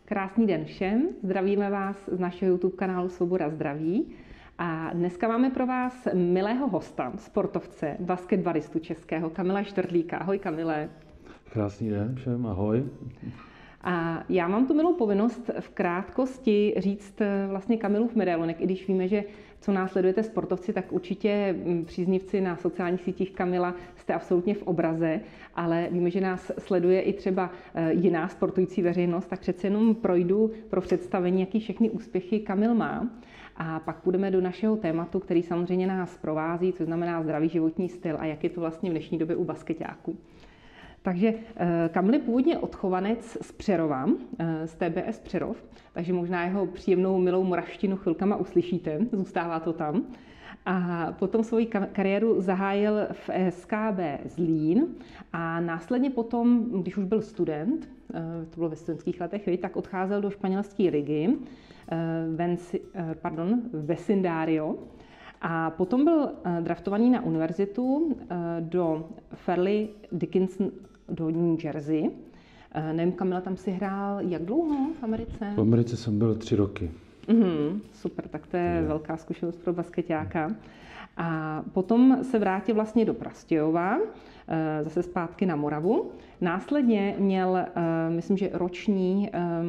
Krásný den všem, zdravíme vás z našeho YouTube kanálu Svoboda zdraví a dneska máme pro vás milého hosta, sportovce, basketbalistu českého, Kamila Štvrdlíka. Ahoj Kamile. Krásný den všem, ahoj. A já mám tu milou povinnost v krátkosti říct vlastně Kamilův medailonek, i když víme, že co nás sledujete sportovci, tak určitě příznivci na sociálních sítích Kamila jste absolutně v obraze, ale víme, že nás sleduje i třeba jiná sportující veřejnost, tak přece jenom projdu pro představení, jaký všechny úspěchy Kamil má. A pak půjdeme do našeho tématu, který samozřejmě nás provází, co znamená zdravý životní styl a jak je to vlastně v dnešní době u basketáků. Takže Kamil je původně odchovanec z Přerova, z TBS Přerov, takže možná jeho příjemnou, milou moravštinu chvilkama uslyšíte, zůstává to tam. A potom svoji kariéru zahájil v SKB Zlín a následně potom, když už byl student, to bylo ve studentských letech, tak odcházel do španělské ligy, Vecindario. A potom byl draftovaný na univerzitu do Fairleigh Dickinson do New Jersey. Nevím, Kamila, tam si hrál jak dlouho v Americe? V Americe jsem byl 3 roky. Super, tak to je velká zkušenost pro basketáka. A potom se vrátil vlastně do Prostějova, zase zpátky na Moravu. Následně měl, myslím, že roční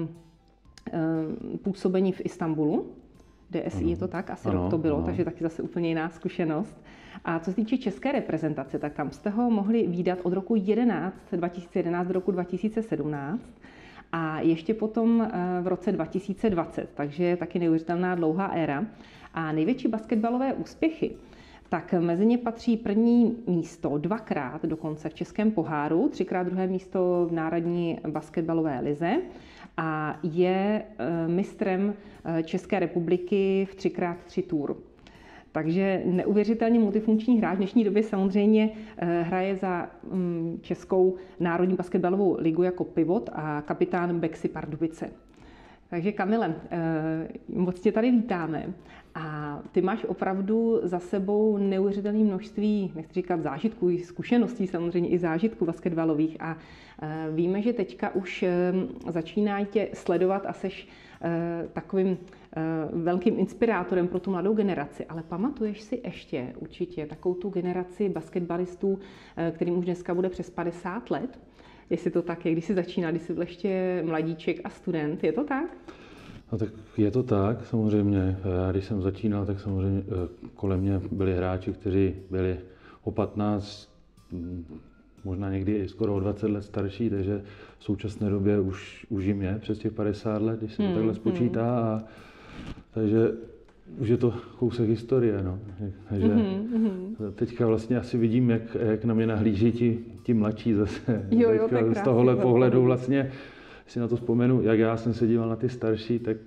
působení v Istanbulu. DSI je to tak, asi rok to bylo, takže taky zase úplně jiná zkušenost. A co se týče české reprezentace, tak tam jste ho mohli vídat od roku 2011 do roku 2017 a ještě potom v roce 2020, takže je taky neuvěřitelná dlouhá éra. A největší basketbalové úspěchy, tak mezi ně patří první místo 2krát dokonce v českém poháru, 3krát druhé místo v Národní basketbalové lize a je mistrem České republiky v 3x3 Tour. Takže neuvěřitelně multifunkční hráč. V dnešní době samozřejmě hraje za Českou národní basketbalovou ligu jako pivot a kapitán Beksy Pardubice. Takže Kamile, moc tě tady vítáme. A ty máš opravdu za sebou neuvěřitelné množství, nechci říkat zážitků, zkušeností, samozřejmě i zážitků basketbalových. A víme, že teďka už začínají tě sledovat a seš takovým velkým inspirátorem pro tu mladou generaci. Ale pamatuješ si ještě určitě takovou tu generaci basketbalistů, kterým už dneska bude přes 50 let? Jestli to tak je, když jsi začínal, když jsi byl ještě mladíček a student, je to tak? No tak je to tak, samozřejmě. Já když jsem začínal, tak samozřejmě kolem mě byli hráči, kteří byli o 15, možná někdy i skoro o 20 let starší, takže v současné době už jim je přes těch 50 let, když se to takhle spočítá. A, takže už je to kousek historie. No. Takže teďka vlastně asi vidím, jak na mě nahlíží ti mladší zase. Jo, z tohohle pohledu vlastně, si na to vzpomenu, jak já jsem se díval na ty starší, tak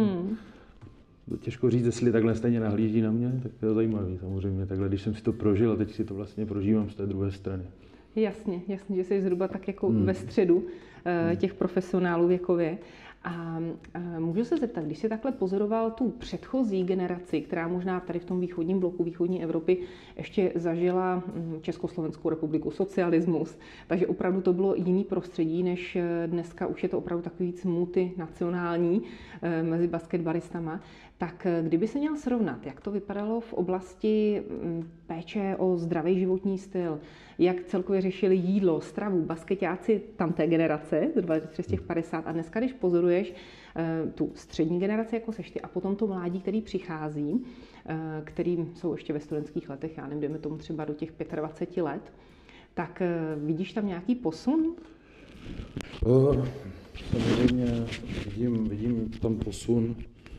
těžko říct, jestli takhle stejně nahlíží na mě, tak to je zajímavý samozřejmě. Takhle, když jsem si to prožil a teď si to vlastně prožívám z té druhé strany. Jasně, že jsi zhruba tak jako ve středu těch profesionálů věkově. A můžu se zeptat, když jsi takhle pozoroval tu předchozí generaci, která možná tady v tom východním bloku východní Evropy ještě zažila Československou republiku, socialismus, takže opravdu to bylo jiný prostředí, než dneska už je to opravdu takový víc multinacionální mezi basketbalistama. Tak kdyby se měl srovnat, jak to vypadalo v oblasti péče o zdravý životní styl, jak celkově řešili jídlo, stravu, basketáci tamté generace, z těch 50 a dneska, když pozoruješ tu střední generaci, jako seš ty, a potom to mládí, který přichází, který jsou ještě ve studentských letech, já nevím, jdeme tomu třeba do těch 25 let, tak vidíš tam nějaký posun? Samozřejmě vidím tam posun.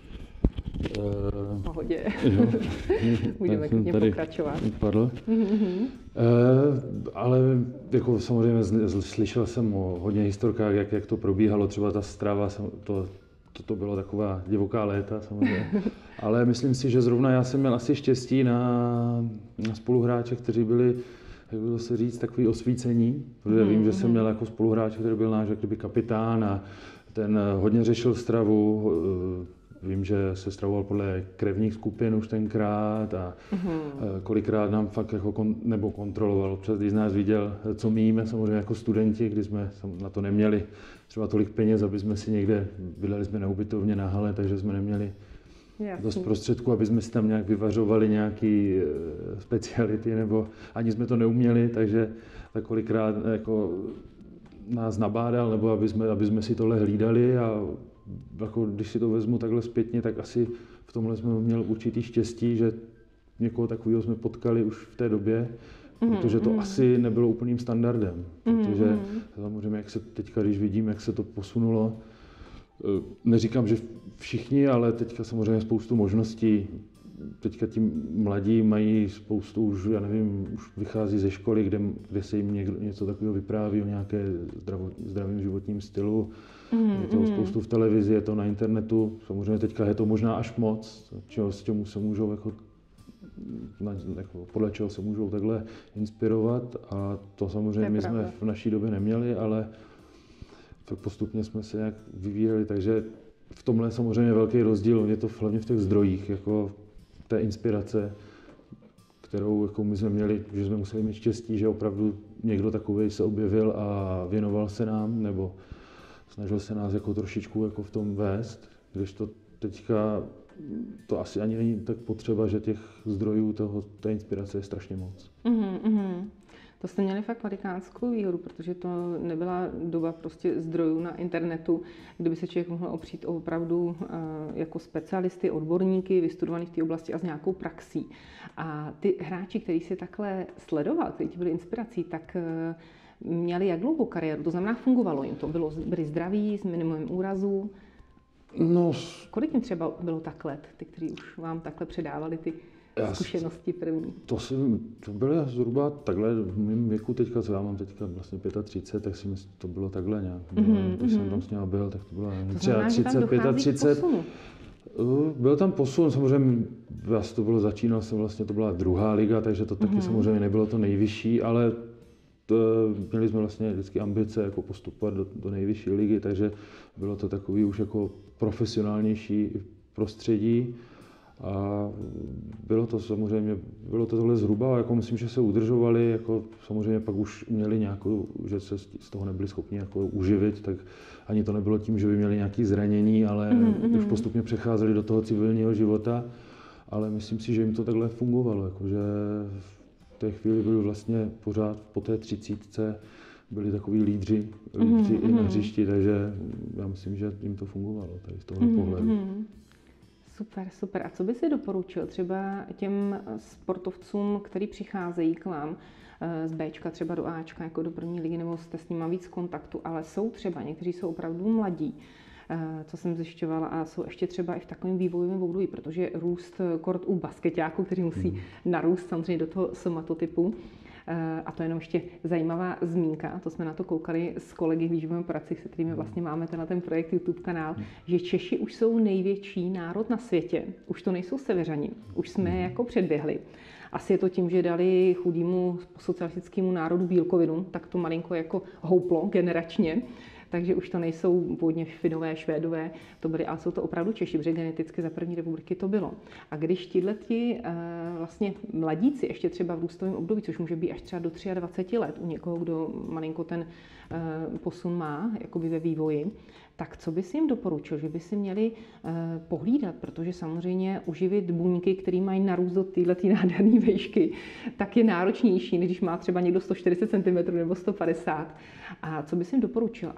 V pohodě. Můžeme klidně pokračovat. Padl. Ale jako samozřejmě slyšel jsem o hodně historkách, jak to probíhalo, třeba ta strava, to bylo taková divoká léta samozřejmě. Ale myslím si, že zrovna já jsem měl asi štěstí na spoluhráče, kteří byli, jak bylo se říct, takový osvícení. Protože vím, že jsem měl jako spoluhráče, který byl náš jak kdyby kapitán a ten hodně řešil stravu, vím, že se stravoval podle krevních skupin už tenkrát a kolikrát nám fakt jako nebo kontroloval. Občas, když nás viděl, co my jíme, samozřejmě jako studenti, kdy jsme na to neměli třeba tolik peněz, aby jsme si někde, bydleli jsme na ubytovně na hale, takže jsme neměli dost prostředků, aby jsme si tam nějak vyvařovali nějaký speciality, nebo ani jsme to neuměli, takže tak kolikrát jako nás nabádal, nebo aby jsme si tohle hlídali a jako, když si to vezmu takhle zpětně, tak asi v tomhle jsme měli určitý štěstí, že někoho takového jsme potkali už v té době, protože to asi nebylo úplným standardem, protože samozřejmě, jak se teďka, když vidím, jak se to posunulo, neříkám, že všichni, ale teďka samozřejmě spoustu možností. Teďka ti mladí mají spoustu, už já nevím, už vychází ze školy, kde se jim někdo něco takového vypráví o nějaké zdravém životním stylu. Je toho spoustu v televizi, je to na internetu. Samozřejmě teďka je to možná až moc, s čemu se můžou podle čeho se můžou takhle inspirovat. A to samozřejmě my jsme v naší době neměli, ale postupně jsme se nějak vyvíjeli, takže v tomhle je samozřejmě velký rozdíl. Je to hlavně v těch zdrojích, jako té inspirace, kterou jako my jsme měli, že jsme museli mít štěstí, že opravdu někdo takovej se objevil a věnoval se nám, nebo snažil se nás jako trošičku jako v tom vést, když to teďka to asi ani není tak potřeba, že těch zdrojů té inspirace je strašně moc. To jste měli fakt velikánskou výhodu, protože to nebyla doba prostě zdrojů na internetu, kdyby se člověk mohl opřít o opravdu jako specialisty, odborníky, vystudovaný v té oblasti a s nějakou praxí. A ty hráči, kteří si takhle sledoval, kteří ti byli inspirací, tak měli jak dlouhou kariéru? To znamená, fungovalo jim to? Byli zdraví, s minimem úrazů? No, kolik jim třeba bylo tak let, ty, kteří už vám takhle předávali ty zkušenosti první? To bylo zhruba takhle v mém věku teďka, co já mám teďka vlastně 35, tak si myslím, to bylo takhle nějak. Když jsem tam s ním byl, tak to bylo 33, 35. Byl tam posun, samozřejmě, to bylo, začínal jsem vlastně, to byla druhá liga, takže to taky samozřejmě nebylo to nejvyšší, ale měli jsme vlastně vždycky ambice jako postupovat do nejvyšší ligy, takže bylo to takový už jako profesionálnější prostředí. A bylo to samozřejmě, bylo to tohle zhruba, jako myslím, že se udržovali, jako samozřejmě pak už měli nějakou, že se z toho nebyli schopni jako uživit, tak ani to nebylo tím, že by měli nějaké zranění, ale už postupně přecházeli do toho civilního života, ale myslím si, že jim to takhle fungovalo, jakože v té chvíli byli vlastně pořád po té 30 byli takový lídři i na hřišti, takže já myslím, že jim to fungovalo tady z tohohle pohledu. Super. A co by si doporučil třeba těm sportovcům, kteří přicházejí k vám z Bčka třeba do Ačka, jako do první ligy, nebo jste s nimi víc kontaktu, ale jsou třeba, někteří jsou opravdu mladí, co jsem zjišťovala, a jsou ještě třeba i v takovém vývojovém období, protože růst kort u basketáků, který musí narůst samozřejmě do toho somatotypu. A to je jenom ještě zajímavá zmínka, to jsme na to koukali s kolegy v výživovém poradci, se kterými vlastně máme ten projekt YouTube kanál, že Češi už jsou největší národ na světě, už to nejsou severani, už jsme jako předběhli. Asi je to tím, že dali chudému socialistickému národu bílkovinu, tak to malinko jako houplo generačně. Takže už to nejsou původně Finové, Švédové, to byly, ale jsou to opravdu Češi, protože geneticky za první republiky to bylo. A když tihleti vlastně mladíci, ještě třeba v růstovém období, což může být až třeba do 23 let u někoho, kdo malinko ten posun má jakoby ve vývoji, tak co by si jim doporučil, že by si měli pohlídat, protože samozřejmě uživit buňky, které mají narůst do této nádherné výšky, tak je náročnější, než když má třeba někdo 140 cm nebo 150. A co by si jim doporučil,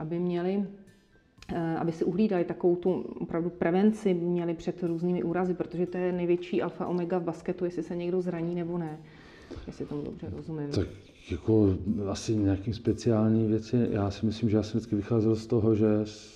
aby si uhlídali takovou tu opravdu prevenci, měli před různými úrazy, protože to je největší alfa omega v basketu, jestli se někdo zraní nebo ne. Jestli tomu dobře rozumím. Tak jako asi nějakým speciální věci. Já si myslím, že já jsem vždycky vycházel z toho, že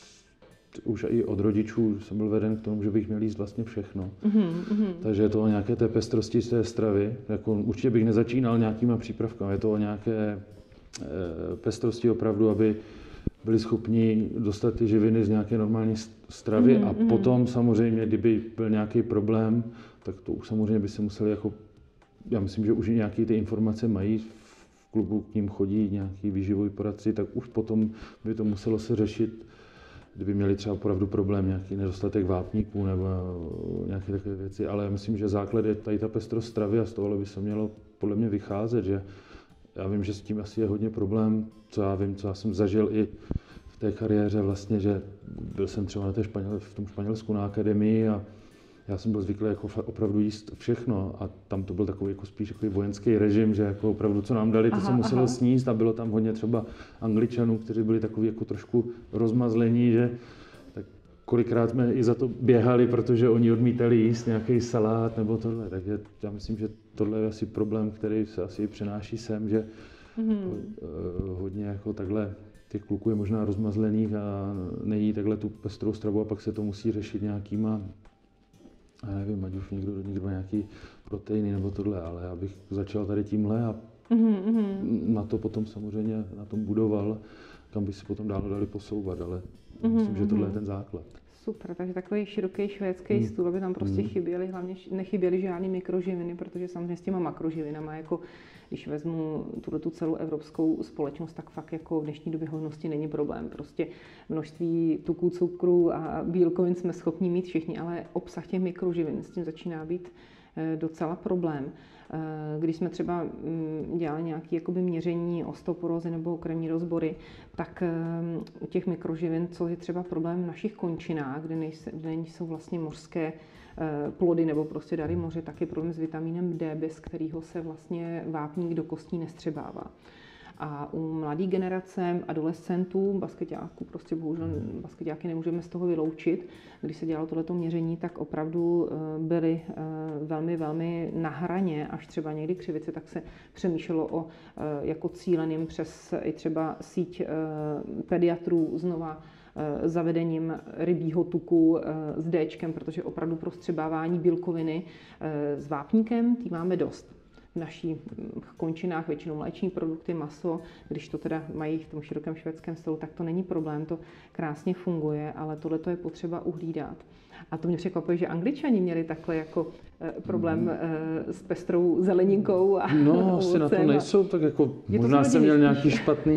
už i od rodičů jsem byl veden k tomu, že bych měl jíst vlastně všechno. Takže je to o nějaké té pestrosti z té stravy. Jako, určitě bych nezačínal nějakýma přípravkami. Je to o nějaké pestrosti opravdu, aby byli schopni dostat ty živiny z nějaké normální stravy a potom samozřejmě, kdyby byl nějaký problém, tak to už samozřejmě by se museli jako, já myslím, že už nějaké ty informace mají, v klubu k ním chodí nějaký výživový poradci, tak už potom by to muselo se řešit kdyby měli třeba opravdu problém, nějaký nedostatek vápníků nebo nějaké takové věci, ale já myslím, že základ je tady ta pestrost stravy a z toho by se mělo podle mě vycházet, že já vím, že s tím asi je hodně problém, co já vím, co já jsem zažil i v té kariéře vlastně, že byl jsem třeba v tom Španělsku na akademii a já jsem byl zvyklý jako opravdu jíst všechno a tam to byl takový jako spíš jako vojenský režim, že jako opravdu co nám dali, to se muselo sníst a bylo tam hodně třeba Angličanů, kteří byli takový jako trošku rozmazlení, že tak kolikrát jsme i za to běhali, protože oni odmítali jíst nějaký salát nebo tohle, takže já myslím, že tohle je asi problém, který se asi přenáší sem, že hodně jako takhle těch kluků je možná rozmazlených a nejí takhle tu pestrou stravu a pak se to musí řešit nějakýma, já nevím, ať už někdo nějaký proteiny nebo tohle, ale já bych začal tady tímhle a na to potom samozřejmě na tom budoval, kam by si potom dál dali posouvat, ale myslím, že tohle je ten základ. Super, takže takový široký švédský stůl, aby tam prostě chyběly, hlavně nechyběly žádný mikroživiny, protože samozřejmě s těma makroživinama, jako když vezmu tu celou evropskou společnost, tak fakt jako v dnešní době hojnosti není problém. Prostě množství tuků, cukru a bílkovin jsme schopni mít všichni, ale obsah těch mikroživin s tím začíná být docela problém. Když jsme třeba dělali nějaké měření osteoporózy nebo krevní rozbory, tak u těch mikroživin, co je třeba problém v našich končinách, kde nejsou vlastně mořské plody nebo prostě dary moře, tak je problém s vitamínem D, bez kterého se vlastně vápník do kostí nestřebává. A u mladé generace adolescentů, basketáků, prostě bohužel basketáky nemůžeme z toho vyloučit. Když se dělalo tohleto měření, tak opravdu byly velmi, velmi na hraně, až třeba někdy křivice, tak se přemýšlelo o jako cíleným přes i třeba síť pediatrů znova zavedením rybího tuku s Dčkem, protože opravdu pro střebávání bílkoviny s vápníkem tý máme dost. V našich končinách většinou mléční produkty, maso, když to teda mají v tom širokém švédském stolu, tak to není problém, to krásně funguje, ale tohle je potřeba uhlídat. A to mě překvapuje, že Angličani měli takhle jako problém s pestrou zeleninkou a no, asi na to nejsou, tak jako možná jsem měl nějaký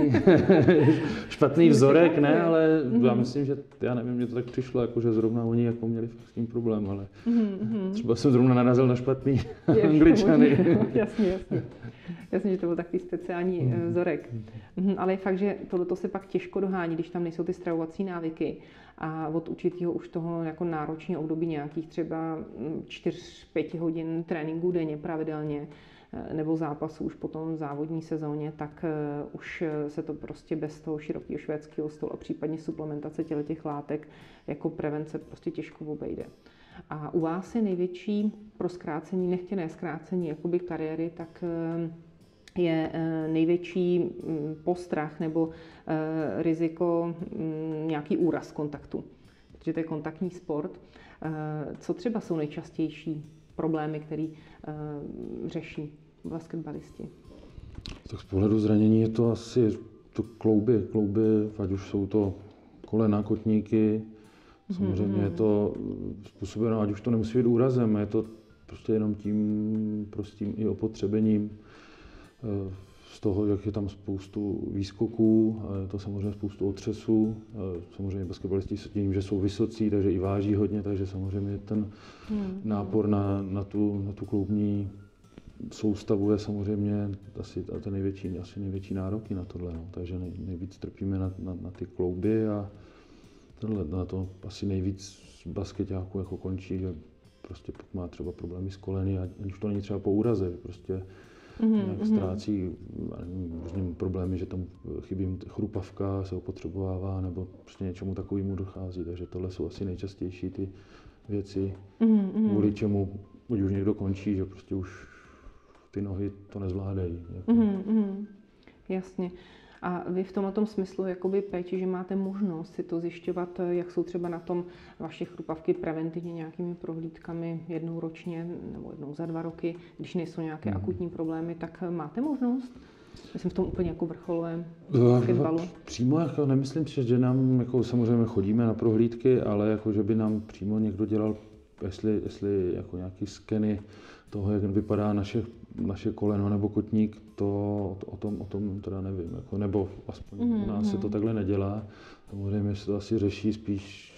špatný vzorek, ne, ale já myslím, že já nevím, mně to tak přišlo, jako, že zrovna oni jako měli fakt s tím problém, ale třeba jsem zrovna narazil na špatný Angličany. Jasně, že to byl takový speciální vzorek. Ale je fakt, že tohleto se pak těžko dohání, když tam nejsou ty stravovací návyky. A od určitého už toho jako náročného období nějakých třeba 4-5 hodin tréninku denně pravidelně nebo zápasu už potom v závodní sezóně, tak už se to prostě bez toho širokého švédského stolu a případně suplementace těch látek jako prevence prostě těžko obejde. A u vás je největší pro zkrácení, nechtěné zkrácení jakoby kariéry, tak je největší postrach nebo riziko nějaký úraz kontaktu, protože to je kontaktní sport. Co třeba jsou nejčastější problémy, které řeší basketbalisti? Tak z pohledu zranění je to asi to klouby, ať už jsou to kolena, kotníky, samozřejmě je to způsobeno, ať už to nemusí být úrazem, je to prostě jenom tím prostým i opotřebením z toho, jak je tam spoustu výskoků, je to samozřejmě spoustu otřesů, samozřejmě basketbalisti s tím, že jsou vysocí, takže i váží hodně, takže samozřejmě ten nápor na tu kloubní soustavu je samozřejmě asi největší nároky na tohle, no. Takže nejvíc trpíme na ty klouby a na to asi nejvíc basketáků jako končí, že prostě má třeba problémy s koleny, aniž to není třeba po úraze, prostě nějak ztrácí různými problémy, že tam chybí chrupavka, se opotřebovává, nebo prostě něčemu takovému dochází. Takže tohle jsou asi nejčastější ty věci, kvůli čemu už někdo končí, že prostě už ty nohy to nezvládají. Jasně. A vy v tomto smyslu jakoby péči, že máte možnost si to zjišťovat, jak jsou třeba na tom vaše chrupavky preventivně nějakými prohlídkami jednou ročně nebo jednou za 2 roky, když nejsou nějaké akutní problémy, tak máte možnost? Myslím v tom úplně jako vrcholovém basketbalu. Přímo jako nemyslím si, že nám jako samozřejmě chodíme na prohlídky, ale jako že by nám přímo někdo dělal, jestli jako nějaký skeny toho, jak vypadá naše naše koleno nebo kotník, o tom teda nevím, jako, nebo aspoň u nás se to takhle nedělá. Samozřejmě se to asi řeší spíš,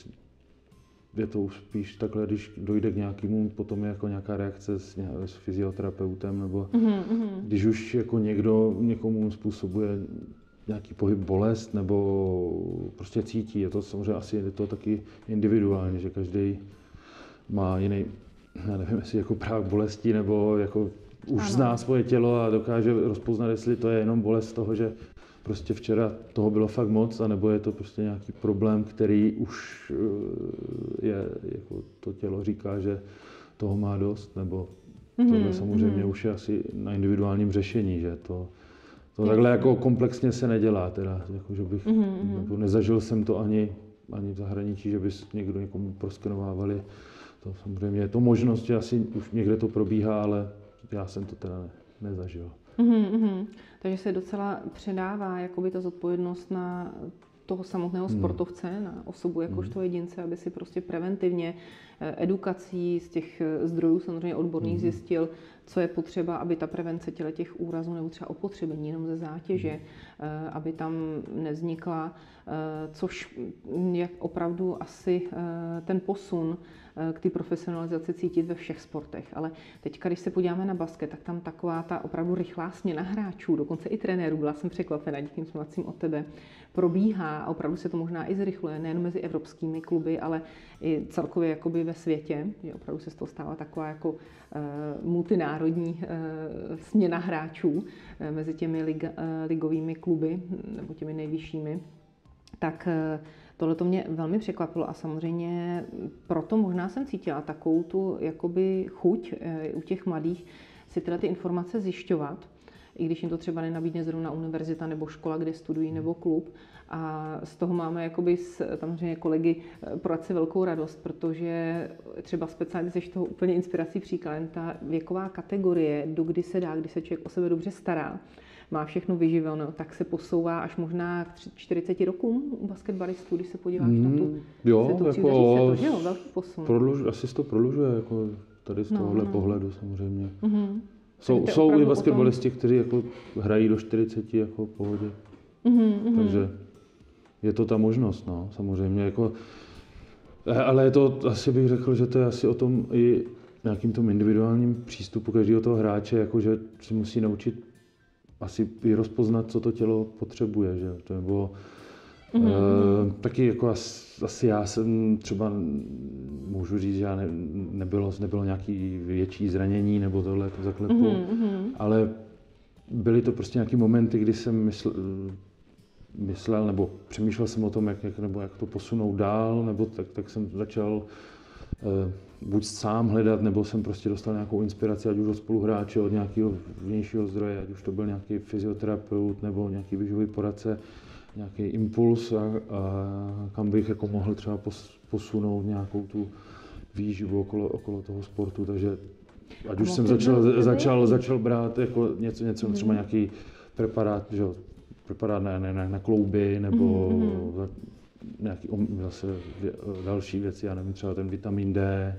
je to už spíš takhle, když dojde k nějakému, potom je jako nějaká reakce s fyzioterapeutem, nebo když už jako někdo někomu způsobuje nějaký pohyb bolest, nebo prostě cítí, je to samozřejmě asi je to taky individuálně, že každý má jiný, já nevím, jestli jako práh bolestí, nebo jako už zná svoje tělo a dokáže rozpoznat, jestli to je jenom bolest toho, že prostě včera toho bylo fakt moc, anebo je to prostě nějaký problém, který už je, jako to tělo říká, že toho má dost, nebo tohle samozřejmě už je asi na individuálním řešení, že to takhle jako komplexně se nedělá, teda, jako, že bych, nebo nezažil jsem to ani v zahraničí, že by někdo někomu proskenovávali. To samozřejmě je to možnost, že asi už někde to probíhá, ale já jsem to teda nezažil. Takže se docela předává jakoby ta zodpovědnost na toho samotného sportovce, na osobu jakožto jedince, aby si prostě preventivně edukací z těch zdrojů samozřejmě odborných zjistil, co je potřeba, aby ta prevence těch úrazů nebo třeba opotřebení jenom ze zátěže, aby tam nevznikla, což je opravdu asi ten posun k té profesionalizaci cítit ve všech sportech. Ale teďka, když se podíváme na basket, tak tam taková ta opravdu rychlá směna hráčů, dokonce i trenérů, byla jsem překvapena díky informacím od tebe, probíhá a opravdu se to možná i zrychluje, nejen mezi evropskými kluby, ale i celkově jakoby ve světě, že opravdu se z toho stává taková jako multinárodní směna hráčů mezi těmi ligovými kluby nebo těmi nejvyššími. Tak tohle to mě velmi překvapilo a samozřejmě proto možná jsem cítila takovou tu jakoby chuť u těch mladých si tyhle ty informace zjišťovat, i když jim to třeba nenabídne zrovna univerzita nebo škola, kde studují, nebo klub. A z toho máme jakoby samozřejmě kolegy poradce velkou radost, protože třeba speciálně seš toho úplně inspirací příkladem, ta věková kategorie, dokdy se dá, kdy se člověk o sebe dobře stará, má všechno vyživeno, tak se posouvá až možná k 40 rokům u basketbalistů, když se podíváš na tu situaci, jako že jo, velký posun. Asi se to prodlužuje jako tady z tohohle pohledu samozřejmě. Jsou i basketbalisti, kteří jako hrají do 40 jako v pohodě. Takže je to ta možnost, no, samozřejmě. Jako, ale je to, asi bych řekl, že to je asi o tom i nějakým tom individuálním přístupu každého toho hráče, jako, že si musí naučit asi i rozpoznat, co to tělo potřebuje, že? Nebo taky jako asi já jsem třeba, můžu říct, že nebylo nějaký větší zranění nebo tohle to zaklepu, ale byly to prostě nějaký momenty, kdy jsem myslel nebo přemýšlel jsem o tom, jak to posunout dál, nebo tak jsem začal buď sám hledat, nebo jsem prostě dostal nějakou inspiraci, ať už od spoluhráče, od nějakého vnějšího zdroje, ať už to byl nějaký fyzioterapeut nebo nějaký výživový poradce, nějaký impuls a kam bych jako mohl třeba posunout nějakou tu výživu okolo toho sportu, takže ať už jsem začal brát jako něco třeba nějaký preparát, že jo, preparát na klouby, nebo nějaký zase další věci, já nevím, třeba ten vitamin D,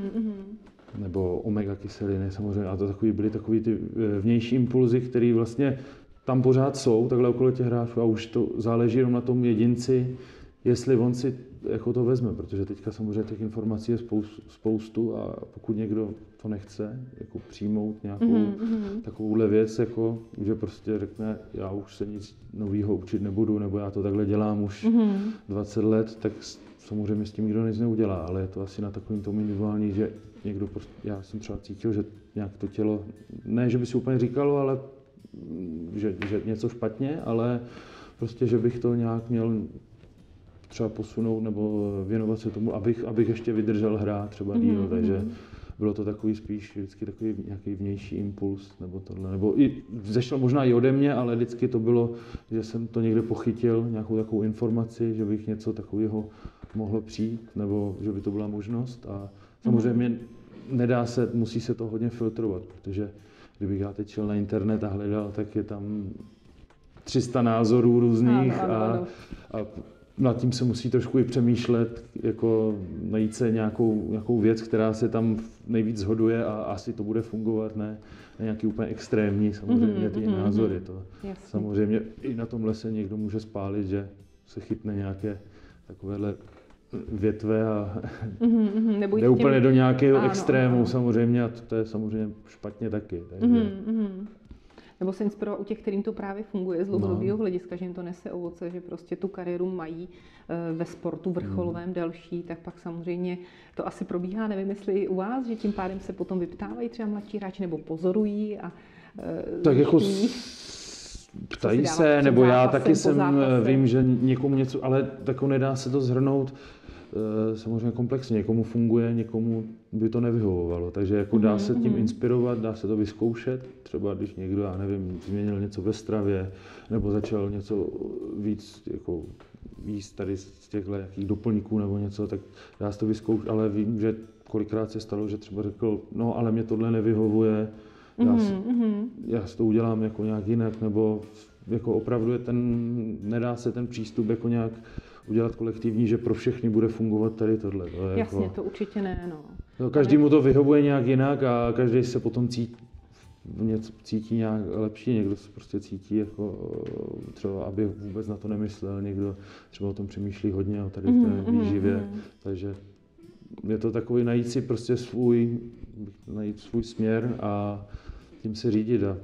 nebo omega kyseliny samozřejmě, a to byly takový ty vnější impulzy, které vlastně tam pořád jsou, takhle okolo těch hráčů, a už to záleží jenom na tom jedinci, jestli on si jako to vezme, protože teďka samozřejmě těch informací je spoustu a pokud někdo to nechce jako přijmout nějakou takovouhle věc, jako, že prostě řekne, já už se nic nového učit nebudu, nebo já to takhle dělám už 20 let, tak samozřejmě s tím nikdo nic neudělá, ale je to asi na takovým tom individuální, že někdo prostě, já jsem třeba cítil, že nějak to tělo, ne, že by si úplně říkalo, ale že něco špatně, ale prostě, že bych to nějak měl třeba posunout nebo věnovat se tomu, abych ještě vydržel hrát třeba díl, takže bylo to takový spíš vždycky takový nějaký vnější impuls nebo tohle, nebo i zešel možná i ode mě, ale vždycky to bylo, že jsem to někde pochytil, nějakou takovou informaci, že bych něco takového mohlo přijít, nebo že by to byla možnost a samozřejmě nedá se, musí se to hodně filtrovat, protože kdybych já teď šel na internet a hledal, tak je tam 300 názorů různých a nad tím se musí trošku i přemýšlet, jako najít se nějakou věc, která se tam nejvíc shoduje a asi to bude fungovat, ne nějaký úplně extrémní, samozřejmě ty názory. To samozřejmě i na tomhle se někdo může spálit, že se chytne nějaké takovéhle větve a jde úplně do nějakého extrému samozřejmě a to je samozřejmě špatně taky. Takže. Nebo se inspirovat u těch, kterým to právě funguje z dlouhodobého hlediska, že jim to nese ovoce, že prostě tu kariéru mají ve sportu vrcholovém delší, tak pak samozřejmě to asi probíhá, nevím, jestli u vás, že tím pádem se potom vyptávají třeba mladší hráči nebo pozorují a tak jako ptají se, nebo já taky vím, že někomu něco, ale tako nedá se to shrnout samozřejmě komplexně. Někomu funguje, někomu by to nevyhovovalo. Takže jako dá se tím inspirovat, dá se to vyzkoušet. Třeba když někdo, já nevím, změnil něco ve stravě, nebo začal něco víc jako jíst tady z těchto jakých doplňků nebo něco, tak dá se to vyzkoušet. Ale vím, že kolikrát se stalo, že třeba řekl, no ale mě tohle nevyhovuje, já si to udělám jako nějak jinak, nebo jako opravdu nedá se ten přístup jako nějak udělat kolektivní, že pro všechny bude fungovat tady tohle. To je jasně, jako, to určitě ne, no. Každému to vyhovuje nějak jinak a každý se potom cítí nějak lepší, někdo se prostě cítí jako třeba, aby vůbec na to nemyslel, někdo třeba o tom přemýšlí hodně, o tady té výživě, takže je to takový najít si prostě svůj směr a tím se řídit a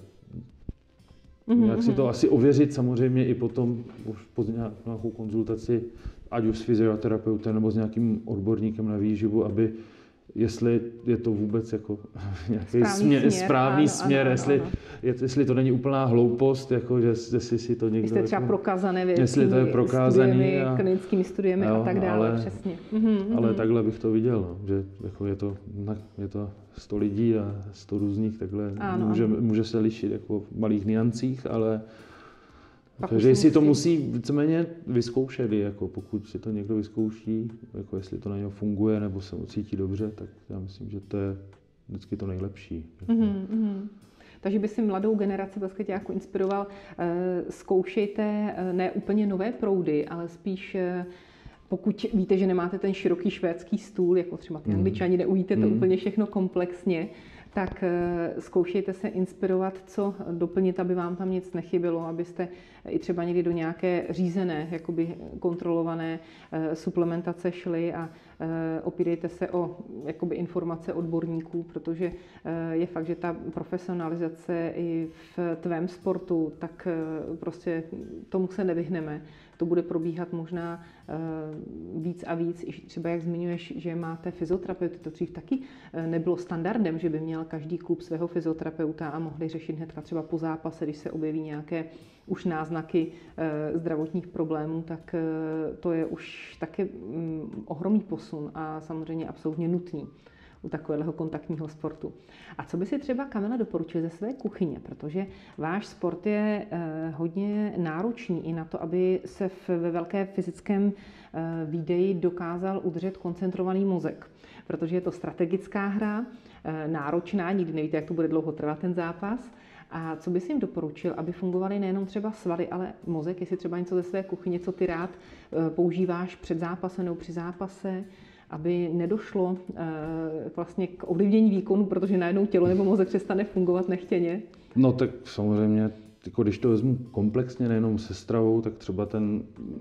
jak si to asi ověřit samozřejmě i potom už po nějakou konzultaci, ať už s fyzioterapeutem nebo s nějakým odborníkem na výživu, aby jestli je to vůbec jako nějaký správný směr, jestli to není úplná hloupost, jako že si to někdo... Jestli třeba prokázané věci, jestli to je prokázaný klinickými studiemi a tak dále, přesně. Ale takhle bych to viděl, no, že jako je to 100 lidí a 100 různých, takhle může se lišit jako v malých niancích, ale takže si to musí víceméně vyzkoušet, jako pokud si to někdo vyzkouší, jako jestli to na něho funguje nebo se cítí dobře, tak já myslím, že to je vždycky to nejlepší. Takže by si mladou generaci basketáků inspiroval, zkoušejte ne úplně nové proudy, ale spíš pokud víte, že nemáte ten široký švédský stůl, jako třeba ty Angličani, neujíte to úplně všechno komplexně, tak zkoušejte se inspirovat, co doplnit, aby vám tam nic nechybělo, abyste i třeba někdy do nějaké řízené, jakoby kontrolované suplementace šli a opírejte se o jakoby informace odborníků, protože je fakt, že ta profesionalizace i v tvém sportu, tak prostě tomu se nevyhneme. To bude probíhat možná víc a víc, i třeba jak zmiňuješ, že máte fyzioterapeuty, to dřív taky nebylo standardem, že by měl každý klub svého fyzioterapeuta a mohli řešit hnedka třeba po zápase, když se objeví nějaké už náznaky zdravotních problémů, tak to je už taky ohromný posun a samozřejmě absolutně nutný u takového kontaktního sportu. A co by si třeba Kamila doporučil ze své kuchyně, protože váš sport je hodně náročný i na to, aby se ve velké fyzickém výdeji dokázal udržet koncentrovaný mozek, protože je to strategická hra, náročná, nikdy nevíte, jak to bude dlouho trvat ten zápas. A co bys jim doporučil, aby fungovaly nejenom třeba svaly, ale mozek, jestli třeba něco ze své kuchyně, co ty rád používáš před zápasem nebo při zápase, aby nedošlo vlastně k ovlivnění výkonu, protože najednou tělo nebo mozek přestane fungovat nechtěně? No tak samozřejmě, jako když to vezmu komplexně, nejenom se stravou, tak třeba ten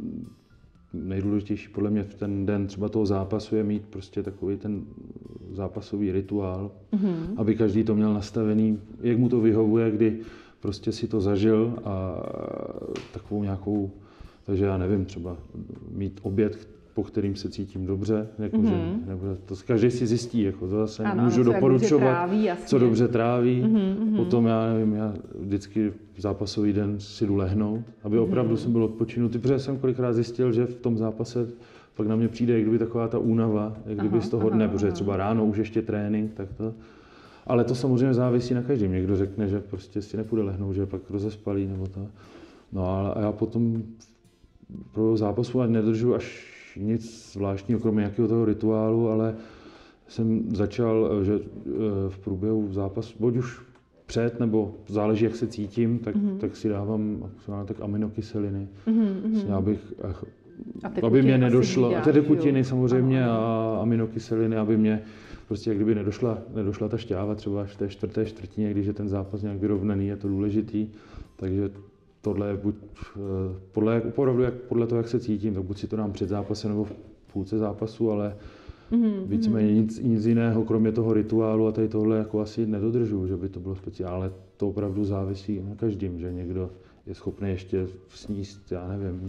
nejdůležitější podle mě v ten den třeba toho zápasu je mít prostě takový ten zápasový rituál, aby každý to měl nastavený, jak mu to vyhovuje, kdy prostě si to zažil a takovou nějakou, takže já nevím, třeba mít oběd, po kterým se cítím dobře, jakože, nebo to každý si zjistí, jako to zase můžu doporučovat, co dobře tráví. Potom já nevím, já vždycky v zápasový den si jdu lehnout, aby opravdu jsem byl odpočinutý, protože jsem kolikrát zjistil, že v tom zápase pak na mě přijde jak kdyby taková ta únava, jak kdyby z toho dne, protože třeba ráno už ještě trénink, tak to. Ale to samozřejmě závisí na každém. Někdo řekne, že prostě si nepůjde lehnout, že pak rozespalý nebo to. No a já potom pro zápasu ani nedržu až nic zvláštního, kromě nějakého toho rituálu, ale jsem začal, že v průběhu zápasu, buď už před, nebo záleží, jak se cítím, tak si dávám tak aminokyseliny. Abych aby mě nedošlo, a ty tekutiny samozřejmě a aminokyseliny, aby mě prostě jak kdyby nedošla ta šťáva třeba až v té čtvrté čtvrtině, když je ten zápas nějak vyrovnaný, je to důležitý, takže tohle je buď podle toho, jak se cítím, tak buď si to dám před zápasem nebo v půlce zápasu, ale víceméně nic jiného, kromě toho rituálu a tady tohle jako asi nedodržuju, že by to bylo speciální, ale to opravdu závisí na každém, že někdo je schopný ještě sníst, já nevím,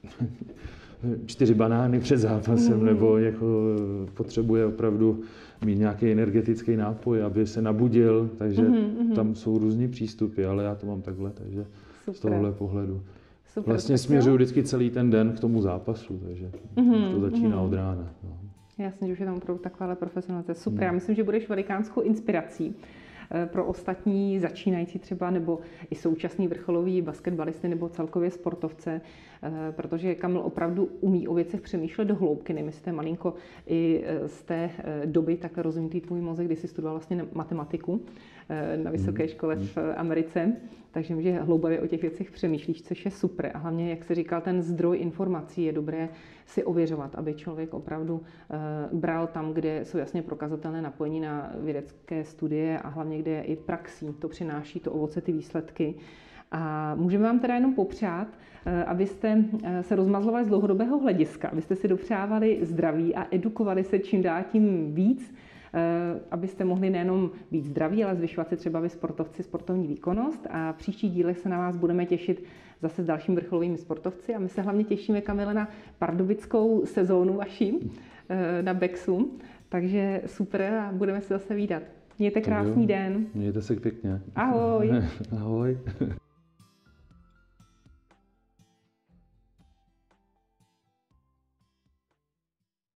4 banány před zápasem, nebo jako potřebuje opravdu mít nějaký energetický nápoj, aby se nabudil, takže tam jsou různý přístupy, ale já to mám takhle, takže z tohohle pohledu. Super, vlastně směřuju vždycky celý ten den k tomu zápasu, takže to začíná od rána. No. Jasně, že už je tam opravdu takováhle profesionalizace. Super, já myslím, že budeš velikánskou inspirací pro ostatní začínající třeba nebo i současný vrcholový basketbalisty nebo celkově sportovce, protože Kamil opravdu umí o věcech přemýšlet do hloubky. Nevím, jestli to je malinko i z té doby tak rozvinutý tvůj mozek, kdy jsi studoval vlastně matematiku na vysoké škole v Americe, takže že hloubavě o těch věcech přemýšlíš, což je super. A hlavně, jak jsi říkal, ten zdroj informací je dobré si ověřovat, aby člověk opravdu bral tam, kde jsou jasně prokazatelné napojení na vědecké studie a hlavně, kde je i praxí. To přináší to ovoce, ty výsledky. A můžeme vám teda jenom popřát, abyste se rozmazlovali z dlouhodobého hlediska, abyste si dopřávali zdraví a edukovali se čím dál tím víc, abyste mohli nejenom být zdraví, ale zvyšovat si třeba vy sportovci sportovní výkonnost. A v příštích dílech se na vás budeme těšit zase s dalšími vrcholovými sportovci. A my se hlavně těšíme, Kamile, na pardubickou sezónu vaši na Bexu. Takže super a budeme se zase vídat. Mějte krásný den. Mějte se pěkně. Ahoj. Ahoj.